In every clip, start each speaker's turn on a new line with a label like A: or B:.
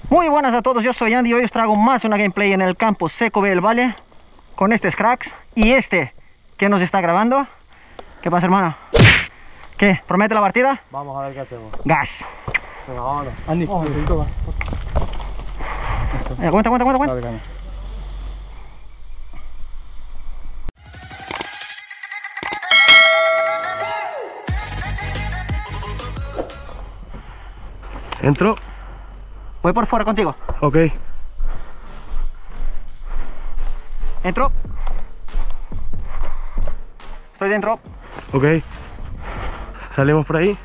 A: Muy buenas a todos, yo soy Andy y hoy os traigo más una gameplay en el campo seco del Valle con este Scrax y este que nos está grabando. ¿Qué pasa, hermano? ¿Qué? ¿Promete la partida?
B: Vamos a ver qué hacemos.
A: Gas.
B: Venga, vámonos. Andy, necesito gas.
A: Aguanta.
B: Dale, caña.
C: Entro.
A: Voy por fuera contigo.
C: Ok.
A: Entro. Estoy dentro.
C: Ok. Salimos por ahí.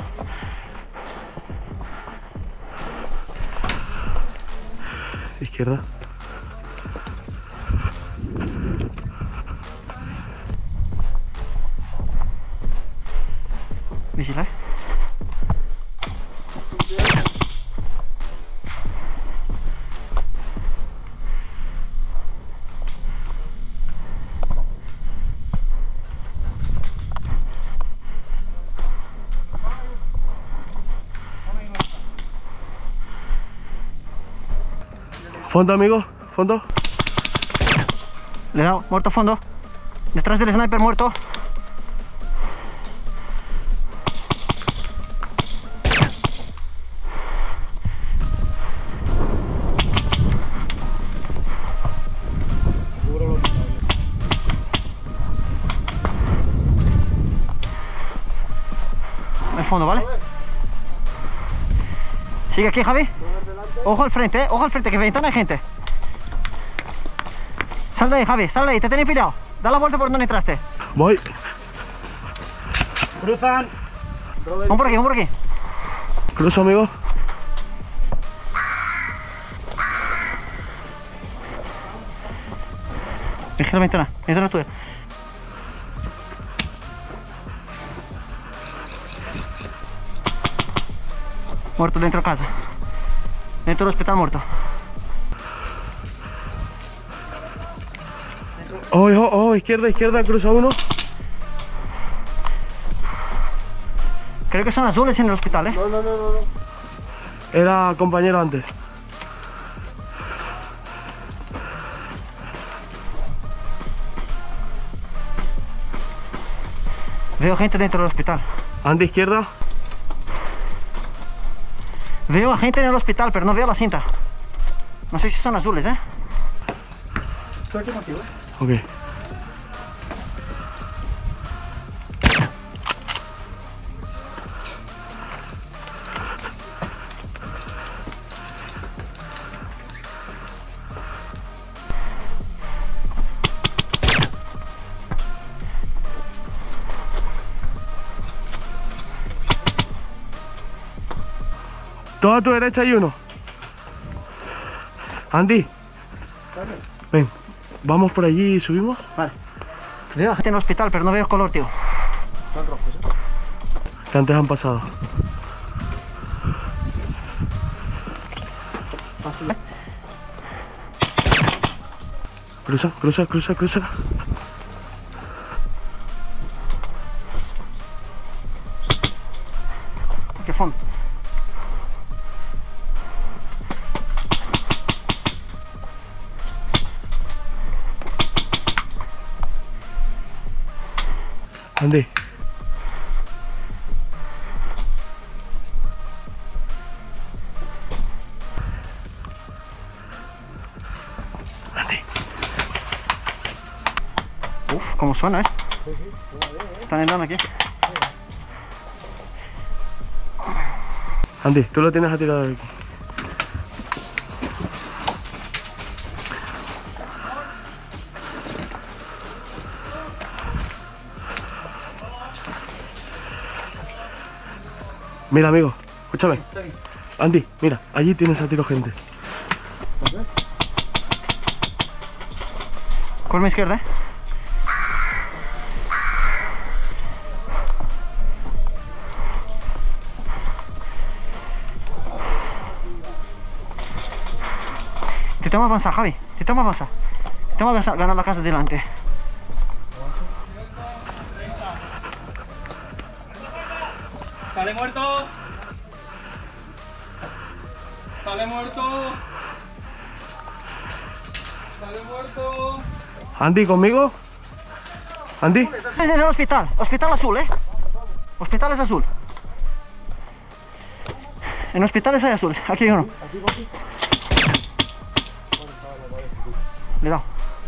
C: Izquierda.
A: Vigila.
C: Fondo, amigo. Fondo.
A: Le he dado, muerto fondo. Detrás del sniper muerto. Al fondo, ¿vale? Sigue aquí, Javi. Ojo al frente, ojo al frente, que ventana hay gente. Sal de ahí, Javi, sal de ahí, te tenéis pillado. Da la vuelta por donde entraste.
C: Voy.
B: Cruzan.
A: Vamos por aquí, vamos por aquí.
C: Cruzo, amigo.
A: Vigila la ventana es tuya. Muerto dentro de casa. Dentro del hospital muerto.
C: Oh, izquierda, cruza uno.
A: Creo que son azules en el hospital, ¿eh?
B: No.
C: Era compañero antes.
A: Veo gente dentro del hospital.
C: Andy, izquierda.
A: Veo a gente en el hospital, pero no veo la cinta. No sé si son azules, ¿eh?
B: Estoy aquí contigo.
C: Ok. Toda a tu derecha hay uno. Andy, ven, vamos por allí y subimos.
A: Vale. Veo a gente en el hospital, pero no veo el color, tío.
B: Están rojos, ¿eh?
C: Que antes han pasado. Cruza.
A: ¿Qué fondo?
C: Andy.
A: Uf, cómo suena, ¿eh? Están entrando aquí.
C: Andy, tú lo tienes a tirar de aquí. Mira, amigo, escúchame. Andy, mira, allí tienes a tiro gente.
A: Con mi izquierda, ¿eh? Intentamos avanzar, Javi. Intentamos avanzar. Ganar la casa delante.
B: Sale muerto.
D: Sale muerto. Sale muerto.
C: Andy, ¿conmigo? Andy.
A: Es en el hospital. Hospital azul, Hospital es azul. En hospitales hay azul. Aquí hay uno. Le he dado.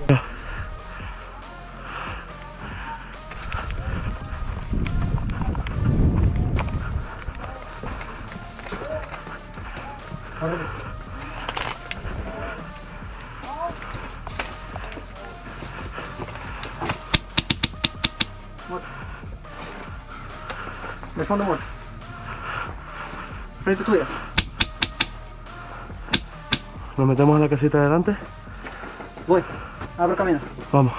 A: De fondo muerto. Frente tuya.
C: Nos metemos en la casita de adelante.
A: Voy. Abro camino.
C: Vamos.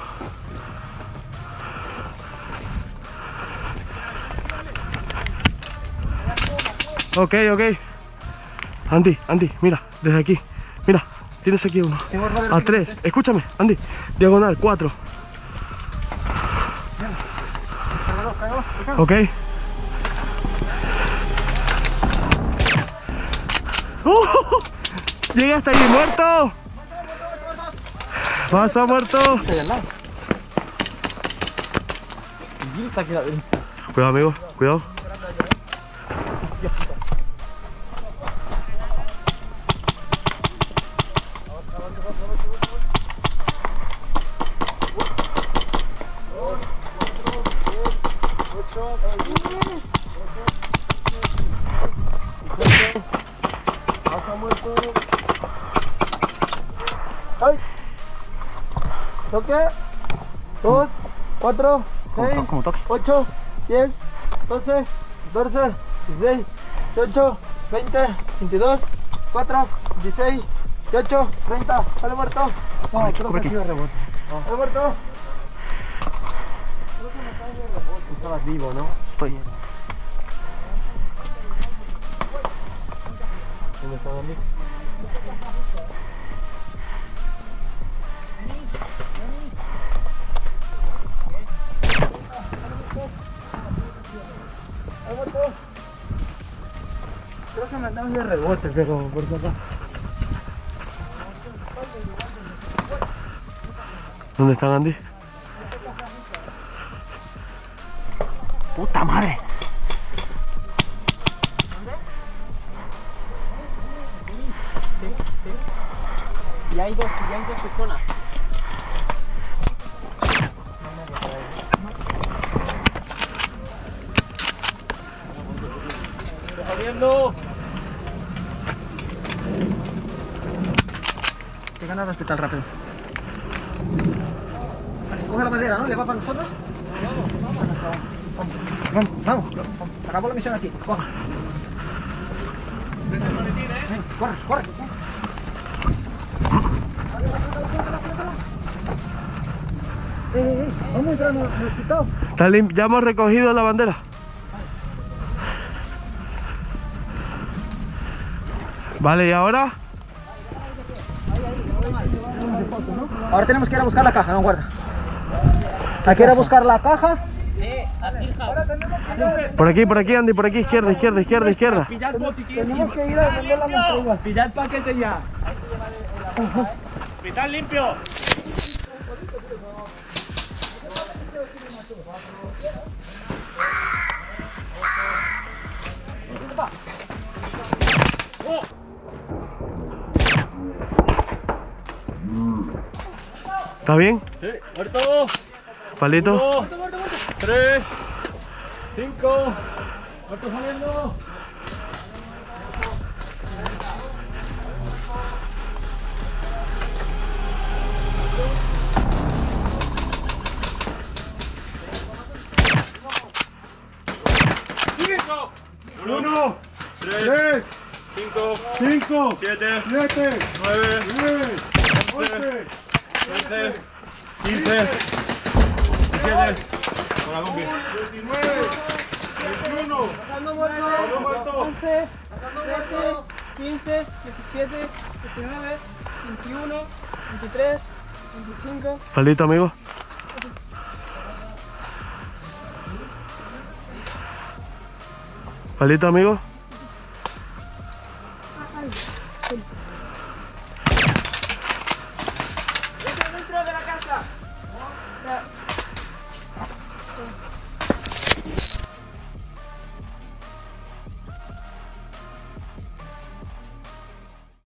C: Ok. Andy, mira, desde aquí. Mira, tienes aquí uno. A 3. Escúchame, Andy. Diagonal, 4. Ok. Llegué hasta ahí, muerto. Pasa, muerto. Cuidado, amigo, cuidado.
D: Toque. 2, 4, 6,
A: ¿Cómo toque?
D: 8, 10, 12, 14, 16, 18, 20, 22, 4, 16, 18, 30. Sale muerto. No, creo que ha sido rebote. Sale muerto. Creo que me cae de rebote. Estabas vivo, ¿no?
A: Estoy.
D: ¿Dónde está Andy? Creo que me andaban de rebote, pero por si acaso.
C: ¿Dónde están, Andy?
A: Puta madre.
D: Y hay dos personas. ¡Está viendo!
A: Que ganar el hospital rápido. Vale, coge la bandera, ¿no? ¿Le va para nosotros? Vamos. Acabó la misión aquí. Coja. Ven, corre. Vamos a entrar en el hospital.
C: Ya hemos recogido la bandera. Vale, ¿y ahora?
A: Ahora tenemos que ir a buscar la caja, no guarda. Hay que ir a buscar la caja.
C: Por aquí, Andy, por aquí, izquierda.
D: Pillad botiquín. Tenemos que ir a vender la montaña. Pillad paquete ya.
B: ¡Hospital limpio!
C: ¿Está bien?
B: Sí, muerto.
C: Palito.
B: 3, 5. Muerto saliendo. Uno, 3, 5, 7, 9, 11, 12, 15, 17, con la combi. 19, 21,
D: Pasando muerto. 11, 12, 15, 17, 19, 21, 23, 25.
C: Palito, amigo. Palito, amigo.